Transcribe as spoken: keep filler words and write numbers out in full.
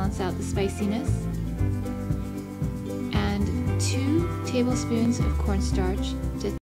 balance out the spiciness, and two tablespoons of cornstarch to